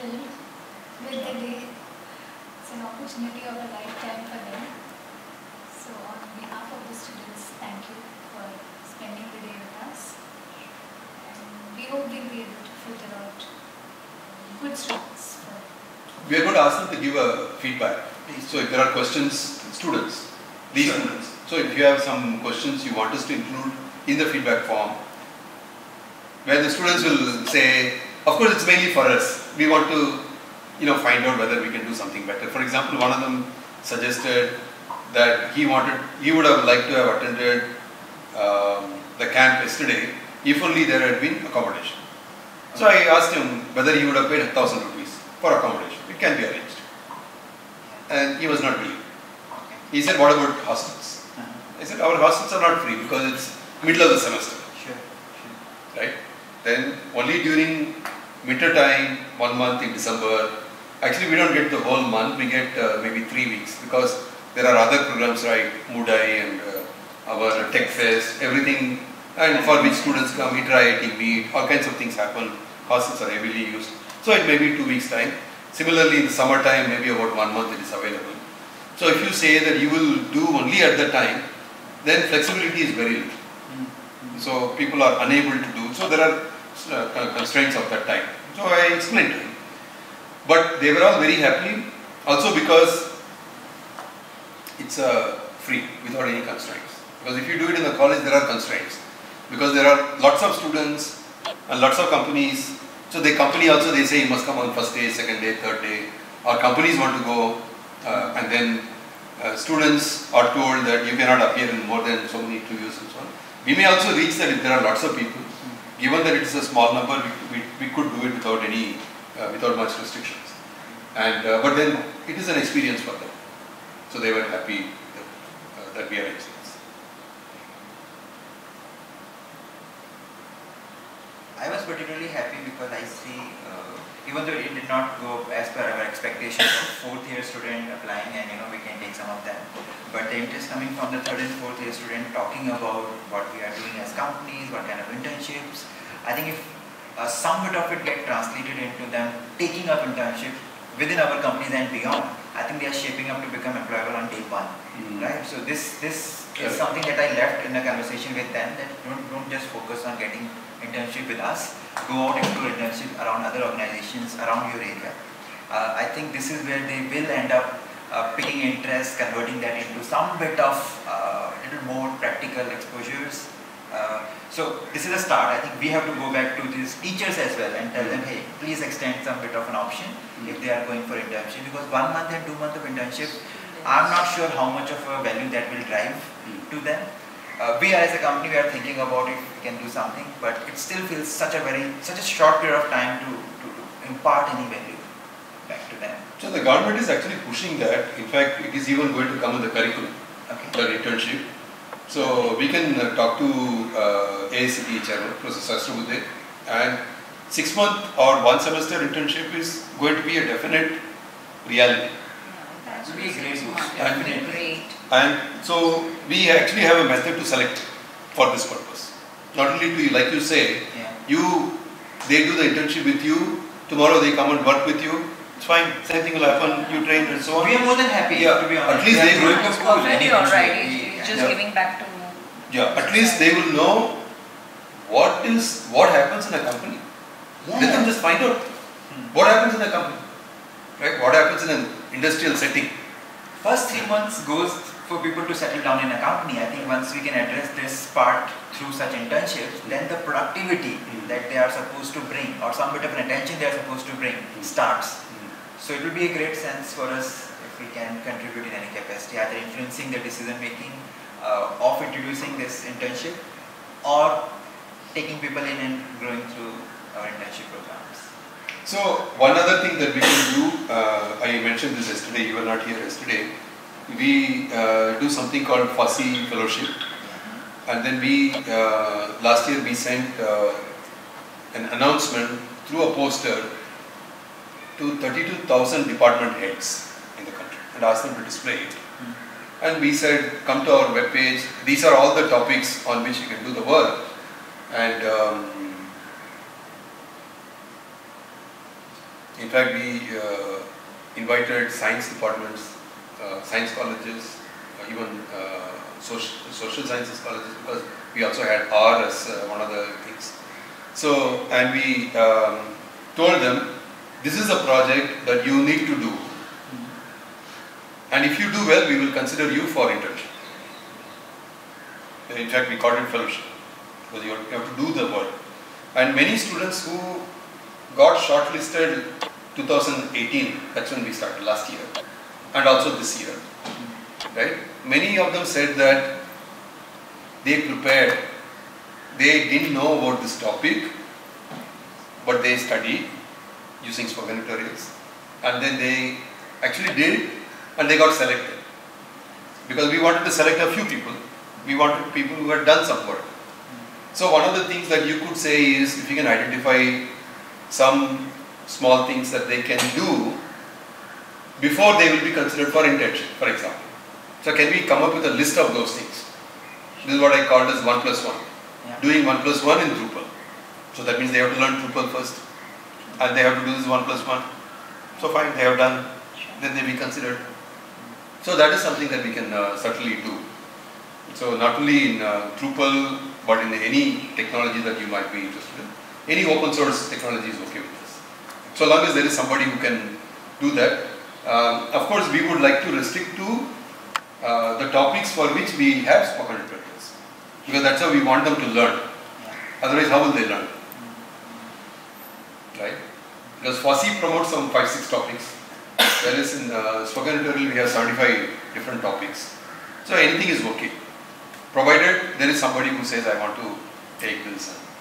filled with the day. It's an opportunity of a lifetime for them. So on behalf of the students, thank you for spending the day with us. And we hope we'll be able to filter out good students. We are going to ask them to give a feedback. So if there are questions, students, these students. So if you have some questions you want us to include in the feedback form, where the students will say, of course it's mainly for us. We want to, find out whether we can do something better. For example, one of them suggested that he would have liked to have attended the camp yesterday if only there had been accommodation. So I asked him whether he would have paid 1,000 rupees for accommodation. It can be arranged. And he was not willing. He said, what about hostels? I said, our hostels are not free because it's middle of the semester. Sure. Right? Then only during winter time, 1 month in December, actually we don't get the whole month, we get maybe 3 weeks because there are other programs like Moodai and our Tech Fest, everything, and for which students come, IIT meet, all kinds of things happen. Hostels are heavily used. So it may be 2 weeks time. Similarly, in the summertime, maybe about 1 month it is available. So if you say that you will do only at the time, then flexibility is very little. So people are unable to do. So there are constraints of that time. So I explained to him. But they were all very happy, also because it's free, without any constraints. Because if you do it in the college, there are constraints. Because there are lots of students and lots of companies. So the company also, they say you must come on first day, second day, third day. Or companies want to go and then students are told that you cannot appear in more than so many interviews and so on. We may also reach that if there are lots of people. Given that it is a small number, we could do it without any, without much restrictions. And but then it is an experience for them. So they were happy that we arranged this. I was particularly happy because I see, even though it did not go as per our expectations of fourth-year student applying, and we can take some of them, but the interest coming from the third and fourth-year student talking about what we are doing as companies, what kind of internships. I think if some bit of it get translated into them taking up internship within our companies and beyond, I think they are shaping up to become employable on day one, right? So this is something that I left in a conversation with them, that don't just focus on getting internship with us, go out and do internship around other organizations around your area. I think this is where they will end up picking interest, converting that into some bit of little more practical exposures. So this is a start. I think we have to go back to these teachers as well and tell them, hey, please extend some bit of an option if they are going for internship, because 1 month and 2 months of internship, I'm not sure how much of a value that will drive to them. We as a company, we are thinking about if we can do something, but it still feels such a short period of time to impart any value back to them. So the government is actually pushing that. In fact, it is even going to come in the curriculum, the internship. So we can talk to AICTE chairman, Professor Sastramuthe, and 6 month or 1 semester internship is going to be a definite reality. That would be a great boost. Great. And so we actually have a method to select for this purpose. Not only do you, like you say, they do the internship with you, tomorrow they come and work with you, it's fine, same thing will happen, you train and so on. We are more than happy, to be honest. At least they going to school. Perfectly alright. Just giving back to at least they will know what happens in a company. Let them just find out what happens in a company, right? What happens in an industrial setting. First 3 months goes for people to settle down in a company. I think once we can address this part through such internships, then the productivity that they are supposed to bring, or some bit of an attention they are supposed to bring, starts. So it will be a great sense for us if we can contribute in any capacity, either influencing the decision making of introducing this internship, or taking people in and growing through our internship programs. So one other thing that we can do, I mentioned this yesterday, you were not here yesterday, we do something called FOSSI Fellowship, and then we, last year we sent an announcement through a poster to 32,000 department heads in the country and asked them to display it. And we said, come to our webpage, these are all the topics on which you can do the work. And In fact, we invited science departments, science colleges, even social sciences colleges, because we also had R as one of the things. So, and we told them, this is a project that you need to do. And if you do well, we will consider you for internship. In fact, we called it fellowship, because you have to do the work. And many students who got shortlisted 2018, that's when we started, last year, and also this year, right? Many of them said that they prepared, they didn't know about this topic, but they studied using spoken tutorials, and then they actually did, and they got selected. Because we wanted to select a few people, we wanted people who had done some work. So one of the things that you could say is, if you can identify some small things that they can do before they will be considered for internship, for example. So can we come up with a list of those things? This is what I called as 1+1. Yeah. Doing 1+1 in Drupal. So that means they have to learn Drupal first, and they have to do this 1+1. So fine, they have done, then they be considered. So that is something that we can certainly do. So not only in Drupal, but in any technology that you might be interested in. Any open source technology is okay with this. So long as there is somebody who can do that. Of course, we would like to restrict to the topics for which we have spoken tutorials, because that's how we want them to learn. Otherwise, how will they learn? Right? Because FOSSEE promotes some 5-6 topics, whereas in spoken tutorial we have 75 different topics. So anything is okay, provided there is somebody who says, I want to take this.